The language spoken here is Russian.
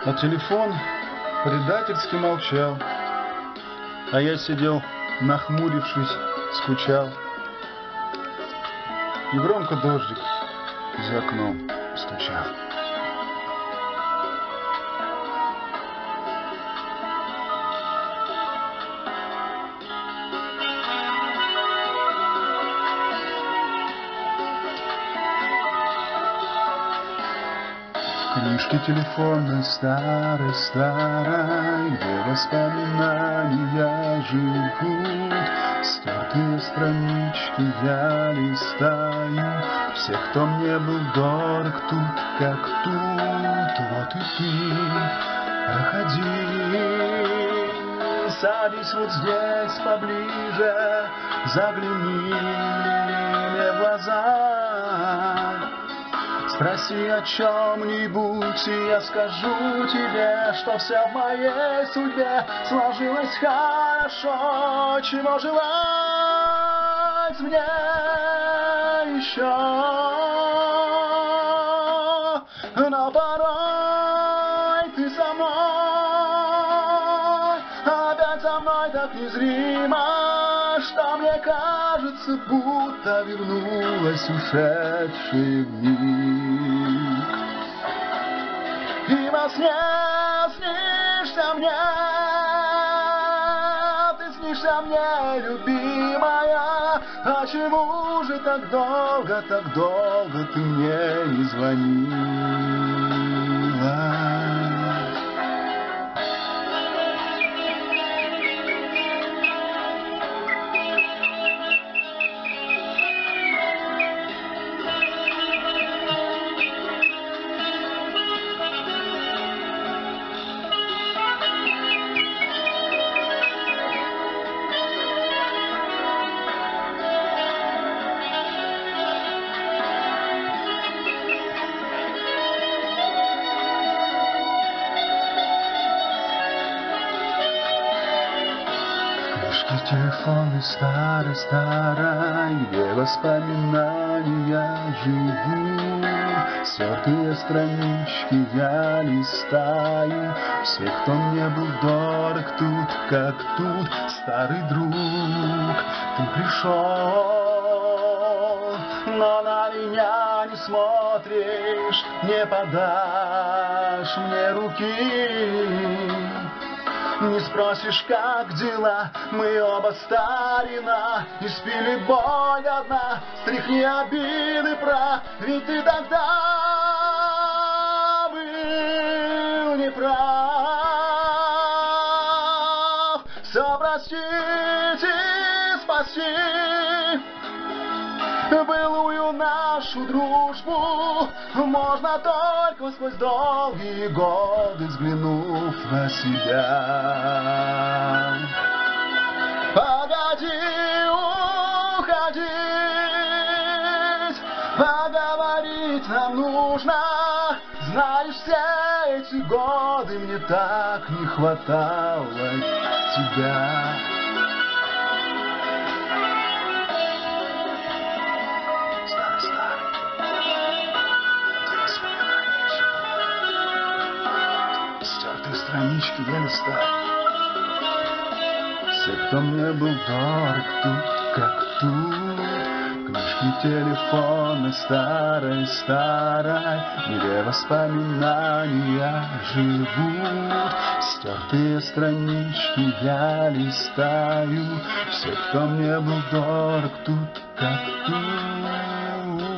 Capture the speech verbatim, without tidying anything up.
А телефон предательски молчал, а я сидел, нахмурившись, скучал. И громко дождик за окном стучал. Книжки телефонной старой-старой, где воспоминания живут, стертые странички я листаю, всех, кто мне был дорог тут, как тут. Вот и ты, проходи, садись вот здесь поближе, загляни мне в глаза. Спроси о чем-нибудь, и я скажу тебе, что все в моей судьбе сложилось хорошо. Чего желать мне еще? Но порой ты со мной, опять со мной так незримо, что мне кажется, будто вернулась ушедший миг. И во сне снишься мне, ты снишься мне, любимая. Почему же так долго, так долго ты мне не звонила? Телефоны старой-старой, где воспоминания живут, стертые странички я листаю, всех, кто мне был дорог тут, как тут. Старый друг, ты пришел, но на меня не смотришь, не подашь мне руки. Не спросишь, как дела, мы оба старина, испили боль одна, стряхни обиды прах, ведь ты тогда был неправ. Все простить и спасти былую нашу дружбу можно только сквозь долгие годы, взглянув на себя. Погоди уходить, поговорить нам нужно. Знаешь, все эти годы мне так не хватало тебя. Странички я листаю, все, кто мне был дорог тут, как тут. Книжки телефона старой-старой, где воспоминания живут, стертые странички я листаю, все, кто мне был дорог тут, как тут.